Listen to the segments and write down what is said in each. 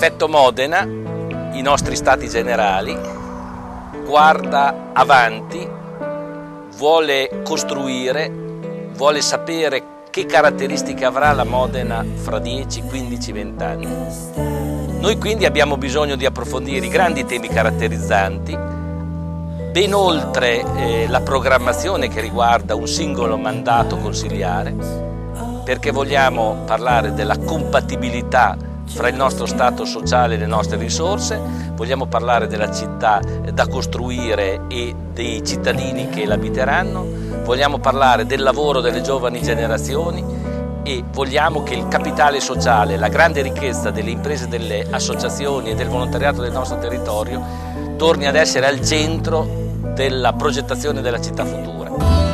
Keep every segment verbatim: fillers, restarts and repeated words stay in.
Effetto Modena, i nostri stati generali, guarda avanti, vuole costruire, vuole sapere che caratteristiche avrà la Modena fra dieci, quindici, venti anni. Noi quindi abbiamo bisogno di approfondire i grandi temi caratterizzanti, ben oltre eh, la programmazione che riguarda un singolo mandato consiliare, perché vogliamo parlare della compatibilità fra il nostro stato sociale e le nostre risorse, vogliamo parlare della città da costruire e dei cittadini che l'abiteranno, vogliamo parlare del lavoro delle giovani generazioni e vogliamo che il capitale sociale, la grande ricchezza delle imprese, delle associazioni e del volontariato del nostro territorio torni ad essere al centro della progettazione della città futura.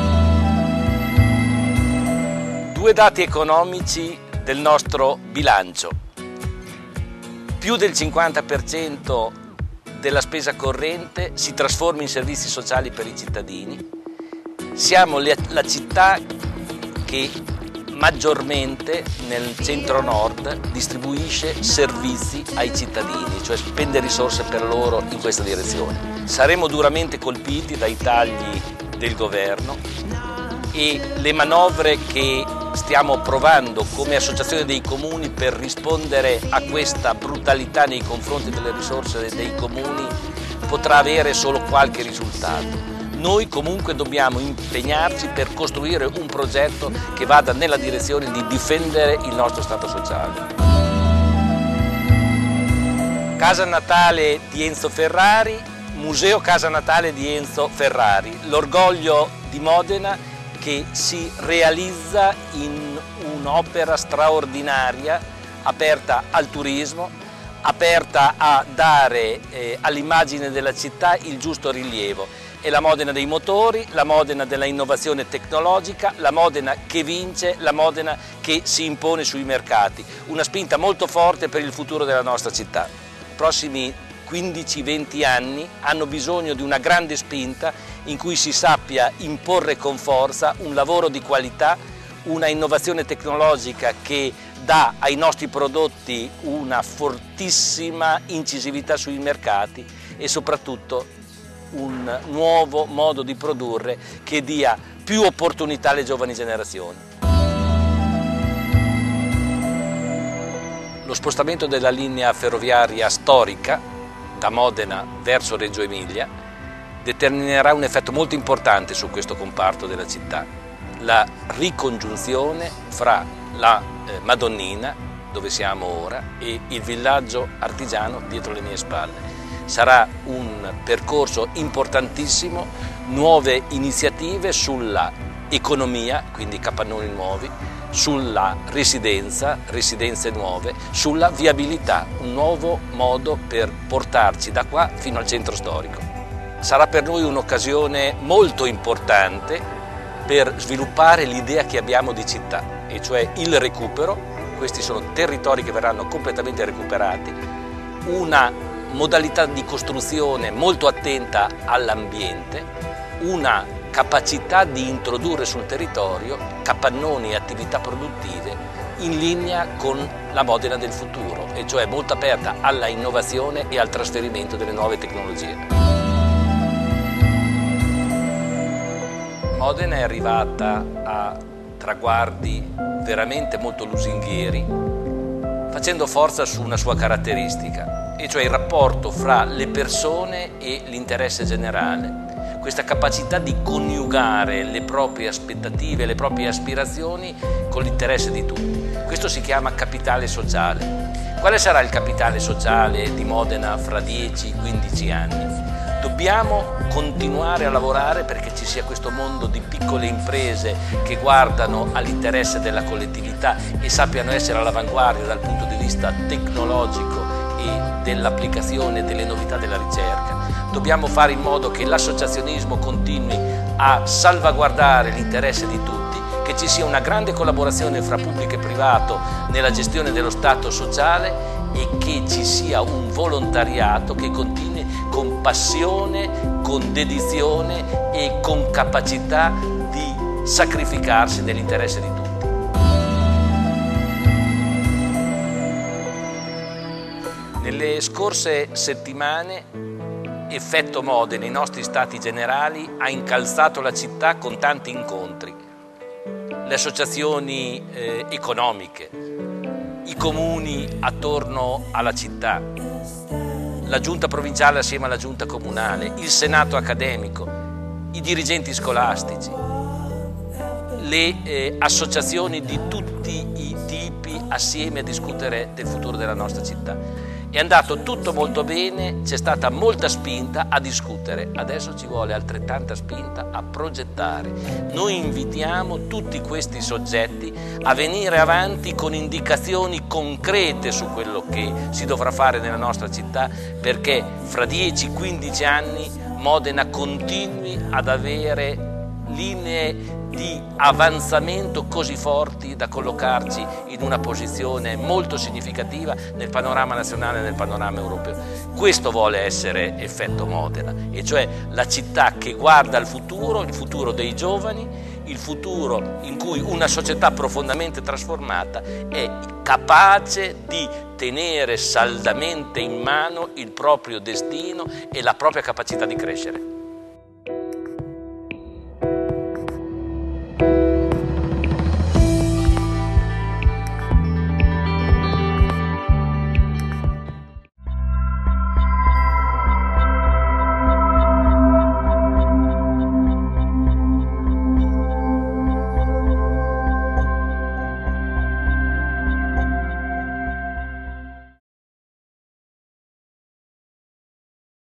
Due dati economici del nostro bilancio. Più del cinquanta per cento della spesa corrente si trasforma in servizi sociali per i cittadini. Siamo la città che maggiormente nel centro-nord distribuisce servizi ai cittadini, cioè spende risorse per loro in questa direzione. Saremo duramente colpiti dai tagli del governo e le manovre che stiamo approvando come associazione dei comuni per rispondere a questa brutalità nei confronti delle risorse dei comuni potrà avere solo qualche risultato. Noi comunque dobbiamo impegnarci per costruire un progetto che vada nella direzione di difendere il nostro Stato sociale. Casa Natale di Enzo Ferrari, Museo Casa Natale di Enzo Ferrari, l'orgoglio di Modena che si realizza in un'opera straordinaria, aperta al turismo, aperta a dare eh, all'immagine della città il giusto rilievo. È la Modena dei motori, la Modena della innovazione tecnologica, la Modena che vince, la Modena che si impone sui mercati. Una spinta molto forte per il futuro della nostra città. I prossimi quindici venti anni hanno bisogno di una grande spinta in cui si sappia imporre con forza un lavoro di qualità, una innovazione tecnologica che dà ai nostri prodotti una fortissima incisività sui mercati e soprattutto un nuovo modo di produrre che dia più opportunità alle giovani generazioni. Lo spostamento della linea ferroviaria storica da Modena verso Reggio Emilia determinerà un effetto molto importante su questo comparto della città, la ricongiunzione fra la eh, Madonnina, dove siamo ora, e il villaggio artigiano dietro le mie spalle. Sarà un percorso importantissimo, nuove iniziative sulla economia, quindi capannoni nuovi, sulla residenza, residenze nuove, sulla viabilità, un nuovo modo per portarci da qua fino al centro storico. Sarà per noi un'occasione molto importante per sviluppare l'idea che abbiamo di città, e cioè il recupero. Questi sono territori che verranno completamente recuperati, una modalità di costruzione molto attenta all'ambiente, una capacità di introdurre sul territorio capannoni e attività produttive in linea con la Modena del futuro, e cioè molto aperta alla innovazione e al trasferimento delle nuove tecnologie. Modena è arrivata a traguardi veramente molto lusinghieri, facendo forza su una sua caratteristica, e cioè il rapporto fra le persone e l'interesse generale, questa capacità di coniugare le proprie aspettative, le proprie aspirazioni con l'interesse di tutti. Questo si chiama capitale sociale. Quale sarà il capitale sociale di Modena fra dieci quindici anni? Dobbiamo continuare a lavorare perché ci sia questo mondo di piccole imprese che guardano all'interesse della collettività e sappiano essere all'avanguardia dal punto di vista tecnologico e dell'applicazione delle novità della ricerca. Dobbiamo fare in modo che l'associazionismo continui a salvaguardare l'interesse di tutti, che ci sia una grande collaborazione fra pubblico e privato nella gestione dello Stato sociale e che ci sia un volontariato che continui con passione, con dedizione e con capacità di sacrificarsi nell'interesse di tutti. Nelle scorse settimane Effetto Modena, i nostri stati generali, ha incalzato la città con tanti incontri. Le associazioni eh, economiche, i comuni attorno alla città, la giunta provinciale assieme alla giunta comunale, il senato accademico, i dirigenti scolastici, le eh, associazioni di tutti i tipi assieme a discutere del futuro della nostra città. È andato tutto molto bene, c'è stata molta spinta a discutere, adesso ci vuole altrettanta spinta a progettare. Noi invitiamo tutti questi soggetti a venire avanti con indicazioni concrete su quello che si dovrà fare nella nostra città, perché fra dieci quindici anni Modena continui ad avere linee di avanzamento così forti da collocarci in una posizione molto significativa nel panorama nazionale e nel panorama europeo. Questo vuole essere Effetto Modena, e cioè la città che guarda al futuro, il futuro dei giovani, il futuro in cui una società profondamente trasformata è capace di tenere saldamente in mano il proprio destino e la propria capacità di crescere.